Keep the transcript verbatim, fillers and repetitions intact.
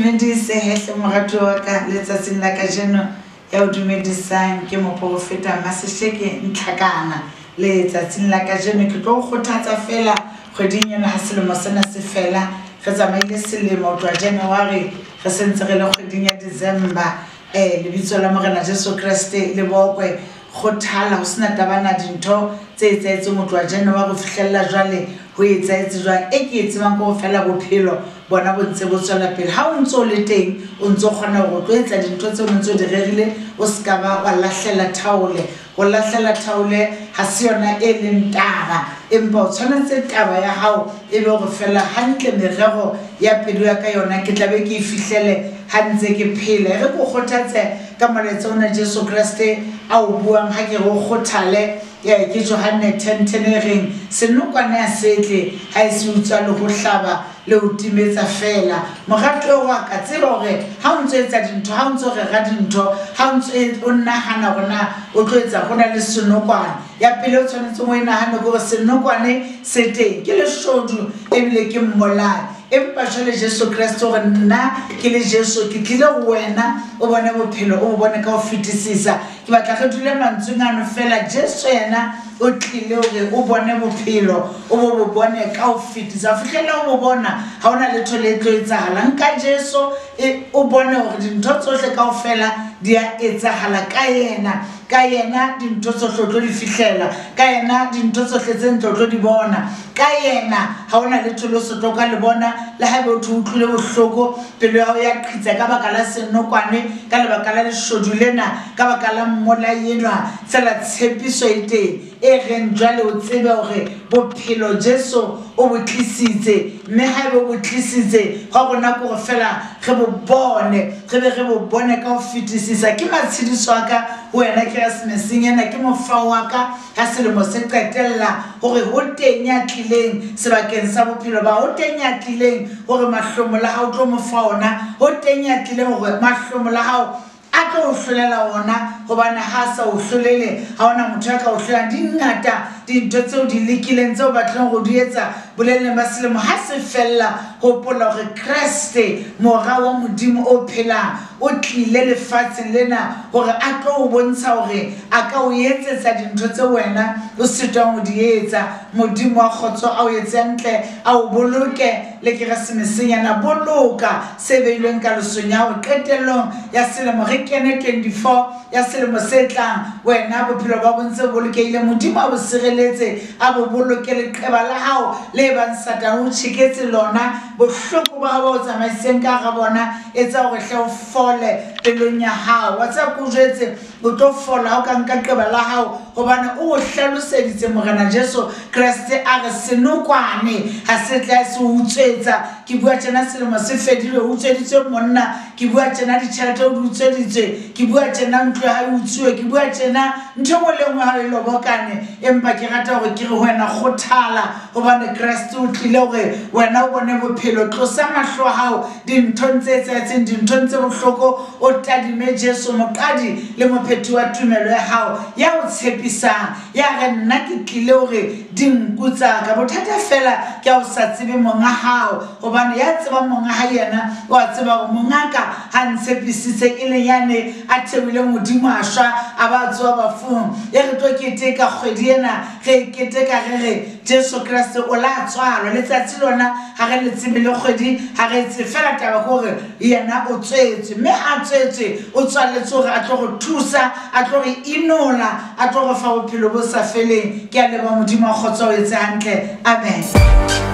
dumedise hehle morato wa ka letsatsing la kajeno ya o dumedisang ke moprofeta Masesheke ntlhakana letsatsing la kajeno ke tlo kgothatsa fela kgweding ena ha selemo sena se fela re tsamaile selemo twa January re sentse re le kgweding ya December eh lebitso la morena Jesu Kriste le bokwe khothala ho sena tabana dintho tse etsaetseng mo twa January go fihlella jwale ho etsaetse jwang e ke etsebang go fela bophelo bona bo ntse bo tswela pele ha o ntse o le teng o ntse o khona go tloetsa dintho tse o ntse o di rerile o ska ba wa lahlela thaole go lahlela thaole ha se yona e leng taba empa o tshwanetse taba ya hao e be go fela hantle merero ya pelo ya ka yona ke tlabe ke ifihlele ha ntse ke phele re go khothatse ka moletso ona Jesu Kriste a o buang ha ke go khothale ya ke Johane ten ten reng senokwane ya setle ha e se utswa le go hlaba le o timetsa fela mogatlo wa ka tseba hore ha o ntse etsa dintho ha o ntse re ga dintho ha o ntse o nahana gona o tlo etsa gona le senokwane ya pele o tshwanetse mo inahana go senokwane se teng ke le shodu e bile ke mmolai empa jwale Jesu Kriste gore nna ke le Jesu ke tlile go wena o bone bophelo o bone ka o fetisisa ke batla re dule mantsungano fela Jesu yena o tlile gore o bone bophelo o bo bone ka o fetisa fitlhela o bona ha ona letho le tlo etsahala nka Jesu o bone gore dintho tsohle ka o fela di a etsahala ka yena ka yena dintho tsohle tlo di fihlela ka yena dintho tsohle tse ntlo tlo di bona ka yena ha ona letho le se tloka le bona le ha be o thutlile bohloko pelo ya o ya qhitsa ka baka la senokwane ka lebaka la leshodu lena ka baka la mmola yenwa tsela tshepiso e teng e reng jwale o tsebe hore bophelo Jesu o bo tlisitse mme ha be bo tlisitse ga gona go fela re bo bone re be re bo bone ka o fetisisa ke matshidiso aka wena Christmas ena ke mofa wa ka ha selemo se qetella hore ho teng ya tlileng sebakeng sa bophelo ba ho teng ya tlileng hore mahlomo la hao tlo mofa ona ho teng ya tlileng hore mahlomo la hao a tlo o hlolela ona gobane ha sa o hlolele ha ona motho ka o hlola dingata dintho tseo di lekileng tseo batlang go di etsa boleleng ba selemo ha se fella go pola gore Kriste mora wa modimo o phelang o tlile lefatsheng lena gore a tlo o bontsha gore a ka o etsetsa dintho tse wena o sitwang go di etsa modimo wa khotso a o etse ntle a o boloke le Keresemeseng boloka se beilweng ka lesong ya o qetellong ya selemo re kene twenty-four ya selemo se tlang wena bophelo ba bontse bolokehile modimo a bo sireletse a bo boloke le qeba la hao le ba nsata o tshiketse lona bohloko ba hao o tsamaiseng ka ga bona etsa gore hle o fole pelong ya hao wa tsa go jetse o tlo fola o ka nka qeba la hao gobane o hlaloseditse morena Jesu Kriste a re senokwane ha se tla se utswetsa ke bua tsena selemo se fedile o utsweditse monna ke bua tsena ditšhelete o utsweditse ke bua tsena ntlo ha e utswe ke bua tsena ntho mo lengwe ha e lobokane empa ke rata gore ke re wena khothala gobane Kriste o tlile gore wena o bone bophelo tlosa mahlo a hao dintho tse etsetseng dintho tse bohloko o tadime Jesu moqadi le mophethi wa tumelo ya hao ya o tshepisang ya re nna ke tlile gore dinku tsa ka bothata fela ke o sa tsebe monga hao gobane ya tseba monga ha yena wa tseba go mongaka ha ntshepisitse e le yane a thebile modimo a shwa a ba tswa bafung e re tlo keteka kgwedi ena re keteka re re Jesu Kriste o la tswalo letsatsi lona ha re le tsebe le kgwedi ha re tse fela taba gore yena o tswetse mme a tswetse o tswaletse gore a tlo go thusa a tlo go inola a tlo go fa bophelo bo sa feleng ke a leba modimo a khotsa o etse hantle amen.